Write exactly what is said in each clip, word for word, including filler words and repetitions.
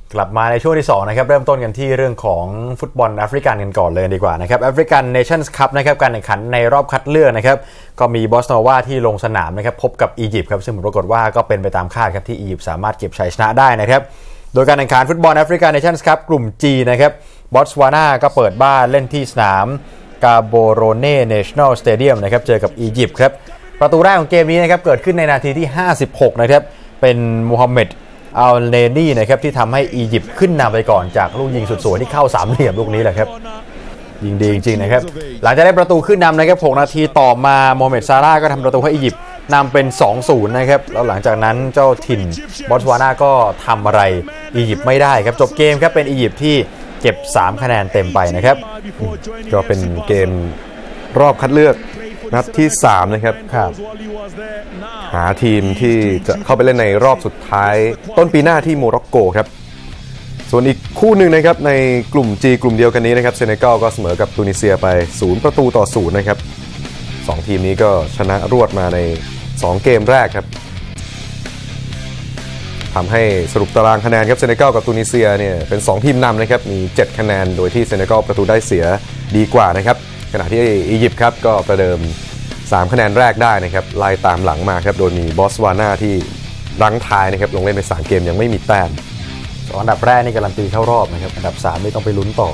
กลับมาในช่วงที่สองนะครับเริ่มต้นกันที่เรื่องของฟุตบอลแอฟริกันกันก่อนเลยดีกว่านะครับแอฟริกันเนชั่นส์คัพนะครับการแข่งขันในรอบคัดเลือกนะครับก็มีบอสโนวาที่ลงสนามนะครับพบกับอียิปต์ครับซึ่งปรากฏว่าก็เป็นไปตามคาดครับที่อียิปต์สามารถเก็บชัยชนะได้นะครับโดยการแข่งขันฟุตบอลแอฟริกันเนชั่นส์คัพกลุ่ม G นะครับบอตสวานาก็เปิดบ้านเล่นที่สนามกาโบโรเน่เนชั่นแนลสเตเดียมนะครับเจอกับอียิปต์ครับประตูแรกของเกมนี้นะครับเกิดขึ้นในนาทีที่ห้าสิบหกนะครับเป็นมูฮัมเหม็ดอัลเนนี่นะครับที่ทำให้อียิปต์ขึ้นนำไปก่อนจากลูกยิงสุดสวยที่เข้าสามเหลี่ยมลูกนี้แหละครับยิงดีจริงๆนะครับหลังจากได้ประตูขึ้นนำนะครับหกนาทีต่อมาโมฮัมเหม็ดซาร่าก็ทำประตูให้อียิปต์นำเป็น สองศูนย์ นะครับแล้วหลังจากนั้นเจ้าถิ่นบอตสวานาก็ทำอะไรอียิปต์ไม่ได้ครับจบเกมครับเป็นอียิปต์ที่เก็บสามคะแนนเต็มไปนะครับก็เป็นเกมรอบคัดเลือกนัดที่สามนะครับหาทีมที่จะเข้าไปเล่นในรอบสุดท้ายต้นปีหน้าที่โมร็อกโกครับส่วนอีกคู่หนึ่งนะครับในกลุ่ม G กลุ่มเดียวกันนี้นะครับเซเนกัลก็เสมอกับตูนิเซียไปศูนย์ประตูต่อศูนย์นะครับสองทีมนี้ก็ชนะรวดมาในสองเกมแรกครับทำให้สรุปตารางคะแนนครับเซเนกัลกับตูนิเซียเนี่ยเป็นสองทีมนำนะครับมีเจ็ดคะแนนโดยที่เซเนกัลประตูได้เสียดีกว่านะครับขณะที่อียิปต์ครับก็ประเดิมสามคะแนนแรกได้นะครับไล่ตามหลังมาครับโดยมีบอตสวานาที่รั้งท้ายนะครับลงเล่นไปสามเกมยังไม่มีแต้มอันดับแรกนี่การันตีเข้ารอบนะครับอันดับสามไม่ต้องไปลุ้นต่อ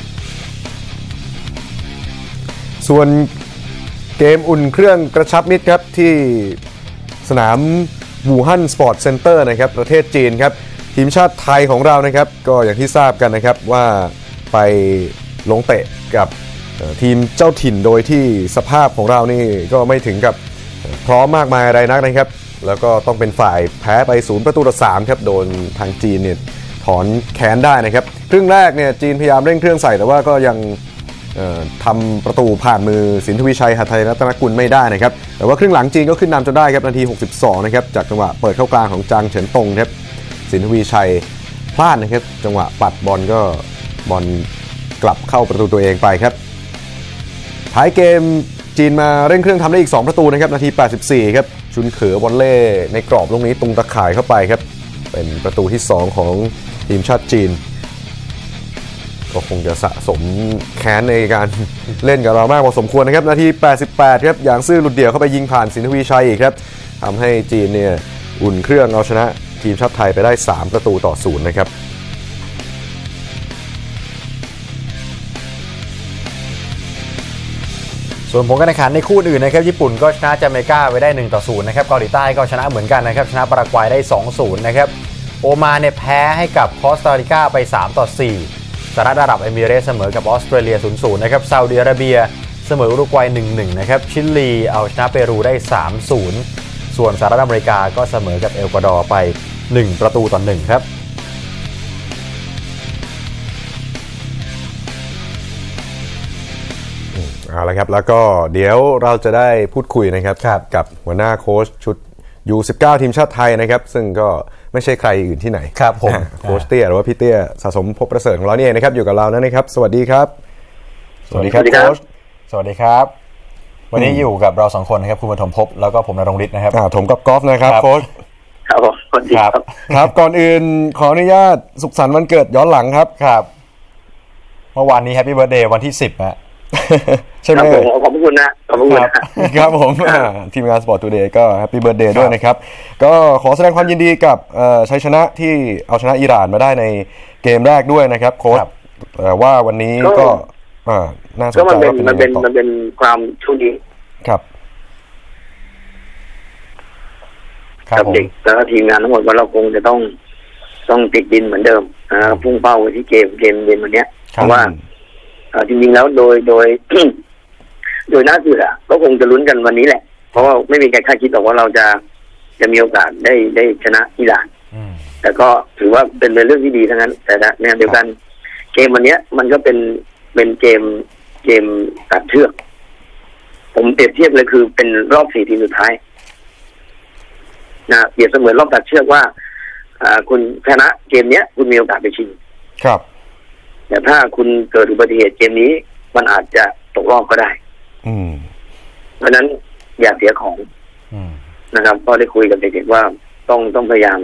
ส่วนเกมอุ่นเครื่องกระชับมิตรครับที่สนามวูฮั่นสปอร์ตเซ็นเตอร์นะครับประเทศจีนครับทีมชาติไทยของเรานะครับก็อย่างที่ทราบกันนะครับว่าไปลงเตะกับทีมเจ้าถิ่นโดยที่สภาพของเรานี่ก็ไม่ถึงกับพร้อมมากมายอะไรนักนะครับแล้วก็ต้องเป็นฝ่ายแพ้ไปศูนย์ประตูต่อสามครับโดนทางจีนเนี่ยถอนแค้นได้นะครับครึ่งแรกเนี่ยจีนพยายามเร่งเครื่องใส่แต่ว่าก็ยังทำประตูผ่านมือสินทวีชัยหทัยรัตนกุลไม่ได้นะครับแต่ว่าครึ่งหลังจีนก็ขึ้นนำจนได้ครับนาทีหกสิบสองนะครับจากจังหวะเปิดเข้ากลางของจางเฉินตงครับสินทวีชัยพลาดนะครับจังหวะปัดบอลก็บอลกลับเข้าประตูตัวเองไปครับท้ายเกมจีนมาเร่งเครื่องทำได้อีกสองประตูนะครับนาทีแปดสิบสี่ครับชุนเขอบอลเล่ในกรอบลูกนี้ตรงตะข่ายเข้าไปครับเป็นประตูที่สองของทีมชาติจีนก็คงจะสะสมแค้นในการเล่นกับเรามากพอสมควรนะครับนาทีแปดสิบแปดครับอย่างซื่อหลุดเดี่ยวเข้าไปยิงผ่านสินทวีชัยอีกครับทำให้จีนเนี่ยอุ่นเครื่องเอาชนะทีมชาติไทยไปได้สามประตูต่อศูนย์นะครับส่วนผลการแข่งขันในคู่อื่นนะครับญี่ปุ่นก็ชนะจาเมกาไปได้หนึ่งต่อศูนย์นะครับเกาหลีใต้ก็ชนะเหมือนกันนะครับชนะปารากวัยได้ สองศูนย์ นะครับโอมานเนี่ยแพ้ให้กับคอสตาริกาไปสามต่อสี่สหรัฐอาหรับเอมิเรตส์เสมอกับออสเตรเลีย ศูนย์ศูนย์ นะครับซาอุดิอาระเบียเสมออุรุกวัย หนึ่งหนึ่ง นะครับชิลีเอาชนะเปรูได้ สามศูนย์ ส่วนสหรัฐอเมริกาก็เสมอกับเอลกวาดอร์ไปหนึ่งประตูต่อหนึ่งครับเอาละครับแล้วก็เดี๋ยวเราจะได้พูดคุยนะครับกับหัวหน้าโค้ชชุด ยู สิบเก้า ทีมชาติไทยนะครับซึ่งก็ไม่ใช่ใครอื่นที่ไหนครับผมโค้ชเตี้ยหรือว่าพี่เตี้ยสะสมภพประเสริฐของเราเนี่ยนะครับอยู่กับเรานะครับสวัสดีครับสวัสดีครับโค้ชสวัสดีครับวันนี้อยู่กับเราสองคนนะครับคุณปฐมภพแล้วก็ผมณรงค์ฤทธิ์นะครับผมกับกอล์ฟนะครับโค้ชครับผมสวัสดีครับครับก่อนอื่นขออนุญาตสุขสันต์วันเกิดย้อนหลังครับครับเมื่อวานนี้แฮปปี้เบิร์ธเดย์วันที่สิบฮะใช่ไหมขอบคุณนะขอบคุณครับผมทีมงาน Sport Today ก็แฮปปี้เบิร์ธเดย์ด้วยนะครับก็ขอแสดงความยินดีกับชัยชนะที่เอาชนะอิหร่านมาได้ในเกมแรกด้วยนะครับโค้ชแต่ว่าวันนี้ก็น่าสนใจว่าเป็นมันเป็นมันเป็นความโชคดีครับกับเด็กแล้วก็ทีมงานทั้งหมดว่าเราคงจะต้องต้องติดดินเหมือนเดิมนะพุ่งเป้าไปที่เกมเกมเย็นวันนี้เพราะว่าจริงๆแล้วโดยโดยโดยน่าเชื่อก็คงจะลุ้นกันวันนี้แหละเพราะว่าไม่มีใครคาดคิดหรอกว่าเราจะจะมีโอกาสได้ได้ชนะอิหร่านแต่ก็ถือว่าเป็นเรื่องที่ดีทั้งนั้นแต่ในเดียวกันเกมวันนี้มันก็เป็นเป็นเกมเกมตัดเชือกผมเปรียบเทียบเลยคือเป็นรอบสี่ทีมสุดท้ายนะเปรียบเสมือนรอบตัดเชือกว่าคุณชนะเกมเนี้ยคุณมีโอกาสไปชิงครับแต่ถ้าคุณเกิดอุบัติเหตุเกมนี้มันอาจจะตกรอบก็ได้เพราะนั้นอย่าเสียของนะครับก็ได้คุยกับเด็กๆว่าต้องต้องพยายาม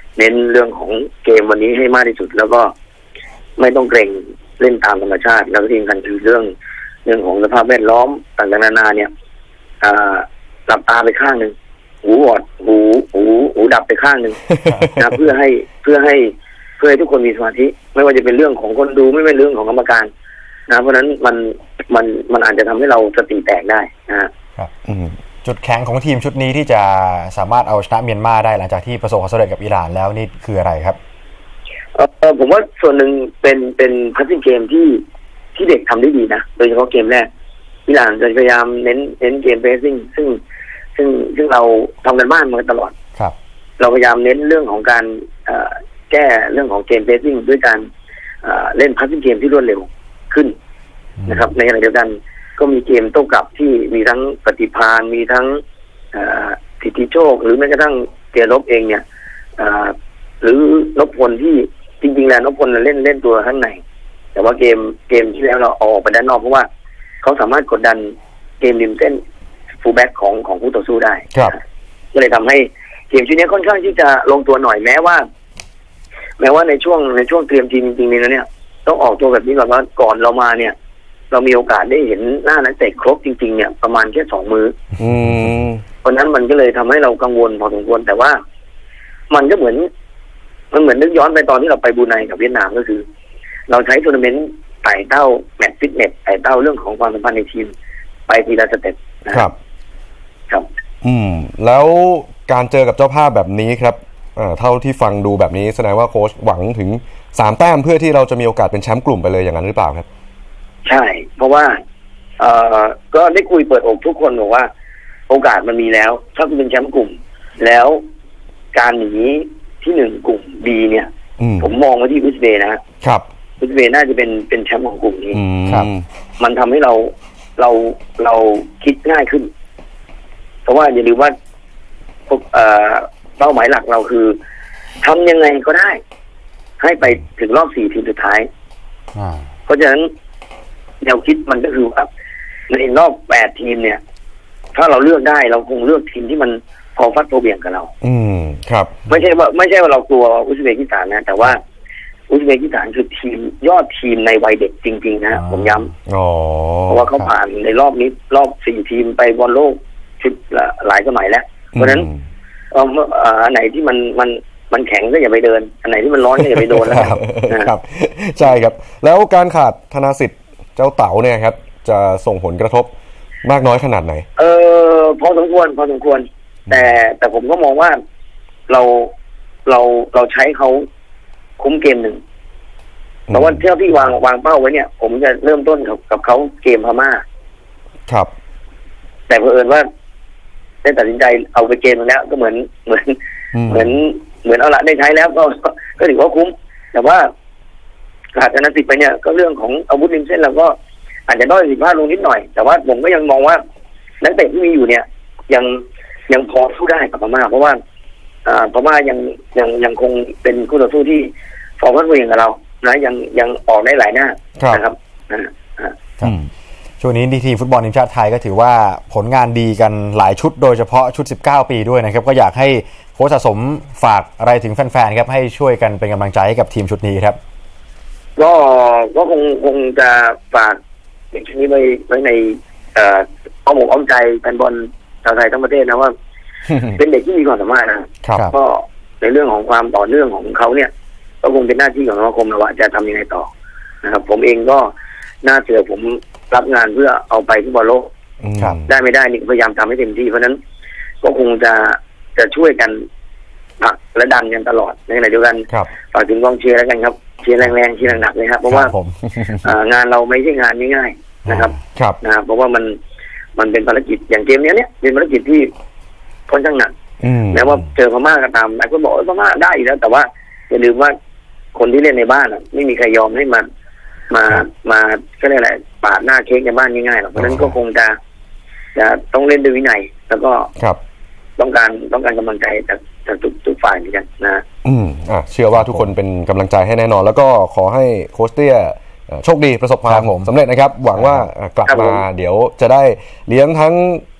เน้นเรื่องของเกมวันนี้ให้มากที่สุดแล้วก็ไม่ต้องเกรงเล่นตามธรรมชาติแล้วก็ที่สำคัญคือเรื่องเรื่องของสภาพแวดล้อมต่างๆนานาเนี่ยหลับตาไปข้างหนึ่งหูบอดหูหูหูดับไปข้างหนึ่งนะเพื่อให้เพื่อให้เพื่อให้ทุกคนมีสมาธิไม่ว่าจะเป็นเรื่องของคนดูไม่เป็นเรื่องของกรรมการนะเพราะฉะนั้นมันมันมันอาจจะทำให้เราสติแตกได้นะครับจุดแข็งของทีมชุดนี้ที่จะสามารถเอาชนะเมียนมาได้หลังจากที่ประสบความสำเร็จกับอิหร่านแล้วนี่คืออะไรครับเออผมว่าส่วนหนึ่งเป็นเป็นพัฒนาเกมที่ที่เด็กทำได้ดีนะโดยเฉพาะเกมแรกอิหร่านจะพยายามเน้นเน้นเกมเพรสซิ่งซึ่งซึ่งซึ่งเราทำกันบ้านมาตลอดครับเราพยายามเน้นเรื่องของการแก้เรื่องของเกมเพรสซิ่งด้วยการเล่นพัฒนาเกมที่รวดเร็วขึ้นนะครับในขณะเดียวกันก็มีเกมโต้กลับที่มีทั้งปฏิภาณมีทั้งสิทธิโชคหรือแม้กระทั่งเกียรลบเองเนี่ยหรือนพพลที่จริงๆแล้วนพพลเล่นเล่นตัวข้างในแต่ว่าเกมเกมที่แล้วเราออกไปด้านนอกเพราะว่าเขาสามารถกดดันเกมริมเส้นฟูลแบ็กของของผู้ต่อสู้ได้ก็เลยทำให้เกมชุดนี้ค่อนข้างที่จะลงตัวหน่อยแม้ว่าแม้ว่าในช่วงในช่วงเตรียมทีมจริงๆเนี่ยต้องออกตัวแบบนี้ก่อนว่าก่อนเรามาเนี่ยเรามีโอกาสได้เห็นหน้านักเตะครบจริงๆเนี่ยประมาณแค่สองมือเพราะนั้นมันก็เลยทำให้เรากังวลพอสมควรแต่ว่ามันก็เหมือนมันเหมือนนึกย้อนไปตอนที่เราไปบรูไนกับเวียดนามก็คือเราใช้ทัวร์นาเมนต์ไต่เต้าแมตช์ฟิตเนสไต่เต้าเรื่องของความสัมพันธ์ในทีมไปทีละสเต็ปนะครับครับอืมแล้วการเจอกับเจ้าภาพแบบนี้ครับเท่าที่ฟังดูแบบนี้แสดงว่าโค้ชหวังถึงสามแต้มเพื่อที่เราจะมีโอกาสเป็นแชมป์กลุ่มไปเลยอย่างนั้นหรือเปล่าครับใช่เพราะว่าเอ่อก็ได้คุยเปิดอกทุกคนบอกว่าโอกาสมันมีแล้วถ้าคุณเป็นแชมป์กลุ่มแล้วการหนีที่หนึ่งกลุ่ม B เนี่ยผมมองว่าที่อุซเบย์นะครับอุซเบย์น่าจะเป็นเป็นแชมป์ของกลุ่มนี้ครับมันทำให้เราเราเราคิดง่ายขึ้นเพราะว่าอย่าลืมว่าเอ่อเป้าหมายหลักเราคือทำยังไงก็ได้ให้ไปถึงรอบสี่ทีมสุดท้ายเพราะฉะนั้นแนวคิดมันก็คือว่าในรอบแปดทีมเนี่ยถ้าเราเลือกได้เราคงเลือกทีมที่มันพอฟัดพอเบี่ยงกับเราอืมครับไม่ใช่ว่าไม่ใช่ว่าเรากลัวอุซเบกิสถานนะแต่ว่าอุซเบกิสถานคือทีมยอดทีมในวัยเด็กจริงๆนะผมย้ำอ๋อเพราะว่าเขาผ่านในรอบนี้รอบสี่ทีมไปบอลโลกชุดหลายสมัยแล้วเพราะฉะนั้นอันไหนที่มันมันมันแข็งก็อย่าไปเดินอันไหนที่มันร้อนก็อย่าไปโดนแล้วครับใช่ครับแล้วการขาดธนาสิทธิ์เจ้าเต๋าเนี่ยครับจะส่งผลกระทบมากน้อยขนาดไหนเออพอสมควรพอสมควรแต่แต่ผมก็มองว่าเราเราเราใช้เขาคุ้มเกมหนึ่งเพราะว่าเที่ยวที่วางวางเป้าไว้เนี่ยผมจะเริ่มต้นกับกับเขาเกมพม่าครับแต่เผอิญว่าได้ตัดสินใจเอาไปเกมแล้วก็เหมือนเหมือนเหมือนเหมือนเอาละได้ใช้แล้วก็ก็ถือว่าคุ้มแต่ว่าขาดธนสิทธิ์ไปเนี่ยก็เรื่องของอาวุธริมเส้นเราก็อาจจะด้อยสิบห้าลงนิดหน่อยแต่ว่าผมก็ยังมองว่านักเตะที่มีอยู่เนี่ยยังยังพอสู้ได้กับพม่าเพราะว่าอ่าพม่ายังยังยังคงเป็นคู่ต่อสู้ที่ฟอร์มเวียงกับเรานะยังยังออกได้หลายหน้านะครับช่วงนี้ทีมฟุตบอลทีมชาติไทยก็ถือว่าผลงานดีกันหลายชุดโดยเฉพาะชุดสิบเก้าปีด้วยนะครับก็อยากให้โค้ชสะสมฝากอะไรถึงแฟนๆครับให้ช่วยกันเป็นกำลังใจให้กับทีมชุดนี้ครับก็ก็คงคงจะฝากเด็กชุดนี้ไว้ไว้ในเอ่ออ้อมอกอ้อมใจแฟนบอลชาวไทยทั้งประเทศนะว่า เป็นเด็กที่มีความสามารถนะก็ในเรื่องของความต่อเนื่องของเขาเนี่ยก็คงเป็นหน้าที่ของสมาคมแล้วว่าจะทำยังไงต่อนะครับผมเองก็น่าเชื่อผมรับงานเพื่อเอาไปที่บอลโลกได้ไม่ได้นี่พยายามทำให้เต็มที่เพราะนั้นก็คงจะจะช่วยกันผลักและดันกันตลอดในขณะเดียวกันฝากถึงกองเชียร์แล้วกันครับเชียร์แรงๆเชียร์หนักๆเลยครับเพราะว่างานเราไม่ใช่งานง่ายๆนะครับนะเพราะว่ามันมันเป็นภารกิจอย่างเกมนี้เนี่ยเป็นภารกิจที่ค่อนข้างหนักแม้ว่าเจอพม่าก็ตามหลายคนบอกว่าพม่าได้อยู่แล้วแต่ว่าอย่าลืมว่าคนที่เล่นในบ้านอ่ะไม่มีใครยอมให้มามามาก็เรียกอะไรปาดหน้าเค้กในบ้านง่ายๆหรอกเพราะฉะนั้นก็คงจะจะต้องเล่นด้วยวินัยแล้วก็ต้องการต้องการกำลังใจจากจากทุกทุกฝ่ายเหมือนกันนะอืมอ่ะเชื่อว่าทุกคนเป็นกำลังใจให้แน่นอนแล้วก็ขอให้โค้ชเตี้ยโชคดีประสบความสำเร็จนะครับหวังว่ากลับมาเดี๋ยวจะได้เลี้ยงทั้ง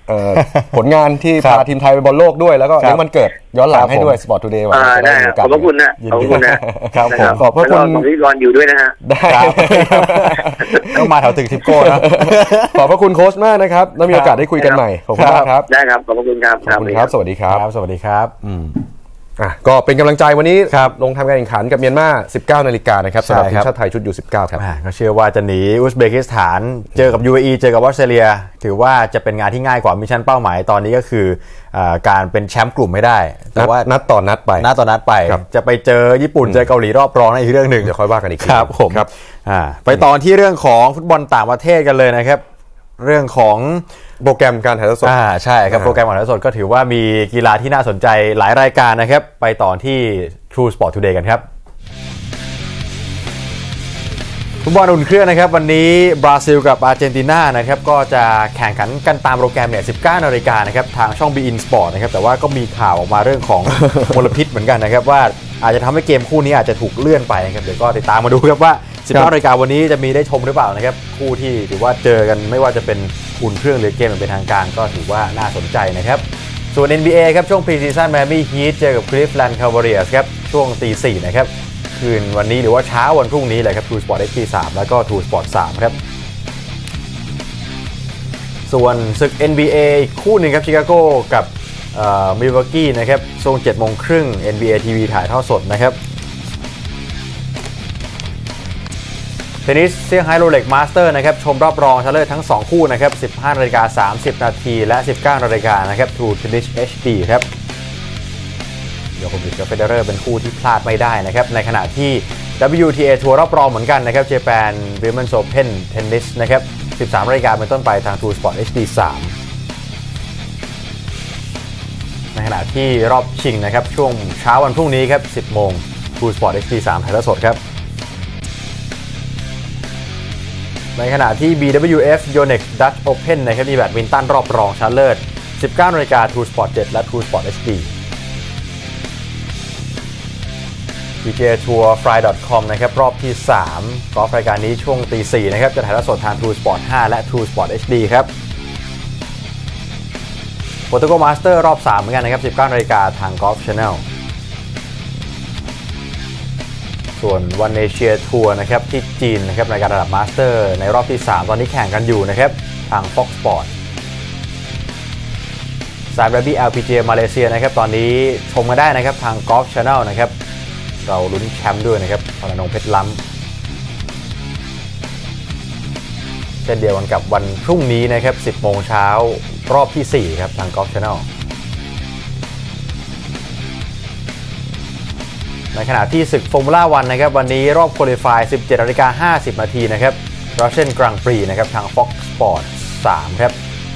ผลงานที่พาทีมไทยไปบอลโลกด้วยแล้วก็เลี้ยงวันเกิดย้อนหลังให้ด้วย Sport Today วันนี้ได้ขอบพระคุณนะขอบคุณนะครับผมขอบพระคุณพิธีกรอยู่ด้วยนะฮะได้ต้องมาแถวตึกทิปโก้นะขอบพระคุณโค้ชมากนะครับแล้วมีโอกาสได้คุยกันใหม่ขอบคุณมากครับได้ครับขอบพระคุณครับขอบคุณครับสวัสดีครับสวัสดีครับอ่ะก็เป็นกำลังใจวันนี้ลงทำการแข่งขันกับเมียนมา สิบเก้านาฬิกานะครับสำหรับทีมชาติไทยชุด ยู สิบเก้า ครับก็เชื่อว่าจะหนีอุซเบกิสถานเจอกับ ยู เอ อี เจอกับออสเตรเลียถือว่าจะเป็นงานที่ง่ายกว่ามิชชั่นเป้าหมายตอนนี้ก็คือการเป็นแชมป์กลุ่มไม่ได้แต่ว่านัดต่อนัดไปนัดต่อนัดไปจะไปเจอญี่ปุ่นเจอเกาหลีรอบรองนั่นอีกเรื่องนึงเดี๋ยวค่อยว่ากันอีกครับผมไปตอนที่เรื่องของฟุตบอลต่างประเทศกันเลยนะครับเรื่องของโปรแกรมการถ่ายทอดสดอ่าใช่ครับโปรแกรมการถ่ายทอดสดก็ถือว่ามีกีฬาที่น่าสนใจหลายรายการนะครับไปต่อที่ True Sport Today กันครับฟุตบอลอุ่นเครื่องนะครับวันนี้บราซิลกับอาร์เจนตินานะครับก็จะแข่งขันกันตามโปรแกรมเนี่ย สิบเก้านาฬิกานะครับทางช่อง บี อิน Sport นะครับแต่ว่าก็มีข่าวออกมาเรื่องของมลพิษเหมือนกันนะครับว่าอาจจะทำให้เกมคู่นี้อาจจะถูกเลื่อนไปนะครับเดี๋ยวก็ติดตามมาดูครับว่าสิบเก้านาฬิกาวันนี้จะมีได้ชมหรือเปล่านะครับคู่ที่ถือว่าเจอกันไม่ว่าจะเป็นอุ่นเครื่องหรือเกมเป็นทางการก็ถือว่าน่าสนใจนะครับส่วน เอ็น บี เอ ครับช่วง Pre-Season Miami Heat เจอกับ Cleveland Cavaliers ครับช่วงตีสี่นะครับคืนวันนี้หรือว่าเช้าวันพรุ่งนี้เลยครับ True Sport เอช ดี สามแล้วก็ True Sport สามครับส่วนศึก เอ็น บี เอ อีกคู่หนึ่งครับชิคาโกกับมิลวอกกี้นะครับช่วง เจ็ดโมงครึ่ง เอ็น บี เอ ที วี ถ่ายทอดสดนะครับเทนนิสเซี่ยงไฮ้โรเล็กมาสเตอร์นะครับชมรอบรองชนะเลิศทั้งสองคู่นะครับ สิบห้านาฬิกาสามสิบนาทีและ สิบเก้านาฬิกานะครับ True Tennis เอช ดี ครับโยโควิชกับเฟเดอเรอร์เป็นคู่ที่พลาดไม่ได้นะครับในขณะที่ ดับเบิลยู ที เอ ทัวร์รอบรองเหมือนกันนะครับ Japan Women's Open Tennis นะครับ สิบสามนาฬิกาเป็นต้นไปทาง True Sport เอช ดี สามในขณะที่รอบชิงนะครับช่วงเช้าวันพรุ่งนี้ครับ สิบโมง True Sport เอช ดี สามถ่ายทอดสดครับในขณะที่ บี ดับเบิลยู เอฟ Yonex Dutch Open นะครับมีแบดมินตันรอบรองชนะเลิศ สิบเก้านาฬิกา True Sport เจ็ดและ True Sport เอช ดี พี จี เอ ทัวร์ ฟลาย ดอท คอม นะครับรอบที่สามกอล์ฟรายการนี้ช่วงตีสี่นะครับจะถ่ายทอดสดทาง True Sport ห้าและ True Sport เอช ดี ครับ Portugal Master รอบสามเหมือนกันนะครับ สิบเก้านาฬิกาทาง Golf Channelส่วนวันเอเชียทัวร์นะครับที่จีนนะครับรายการระดับมาสเตอร์ในรอบที่สามตอนนี้แข่งกันอยู่นะครับทาง Fox Sport สาย Rugby แอล พี จี เอ มาเลเซียนะครับตอนนี้ชมกันได้นะครับทาง Golf Channel นะครับเราลุ้นแชมป์ด้วยนะครับพลนงเพชรล้ำเช่นเดียวกันกับวันพรุ่งนี้นะครับ สิบโมงเช้ารอบที่สี่ครับทาง Golf Channelในขณะที่ศึกฟอร์มูล่าวันนะครับวันนี้รอบควอลิฟาย สิบเจ็ดนาฬิกาห้าสิบนาทีนะครับ Russian Grand Prix นะครับทาง Fox Sport สามครับ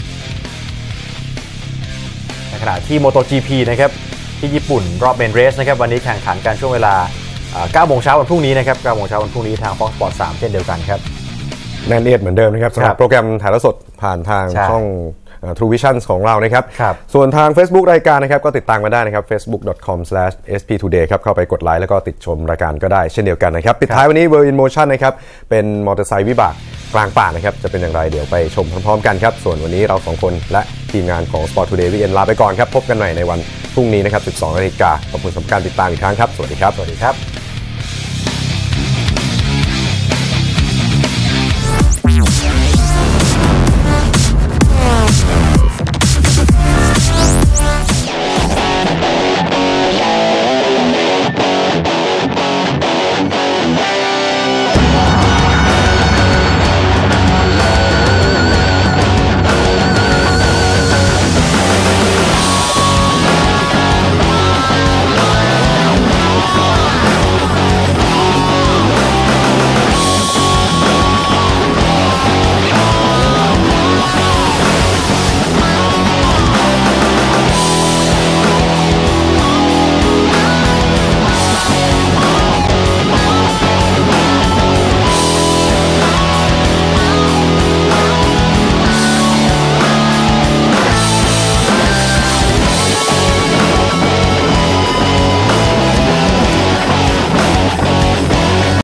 ในขณะที่ MotoGP นะครับที่ญี่ปุ่นรอบเมนเรสนะครับวันนี้แข่งขันกันช่วงเวลาเก้าโมงเช้าวันพรุ่งนี้นะครับเก้าโมงเช้าวันพรุ่งนี้ทาง Fox Sport สามเช่นเดียวกันครับแน่นเอียดเหมือนเดิมนะครับสำหรับโปรแกรมถ่ายทอดสดผ่านทางช่องTrue Vision ของเรานะครับส่วนทาง Facebook รายการนะครับก็ติดตามมาได้นะครับ เฟซบุ๊ก ดอท คอม สแลช เอส พี ทูเดย์ ครับเข้าไปกดไลค์แล้วก็ติดชมรายการก็ได้เช่นเดียวกันนะครับปิดท้ายวันนี้ World in Motion นะครับเป็นมอเตอร์ไซค์วิบากกลางป่านะครับจะเป็นอย่างไรเดี๋ยวไปชมพร้อมๆกันครับส่วนวันนี้เราสองคนและทีมงานของ Sport Today Weekend ลาไปก่อนครับพบกันใหม่ในวันพรุ่งนี้นะครับ สิบสองนาฬิกาขอบคุณสำหรับการติดตามอีกครั้งครับสวัสดีครับสวัสดีครับ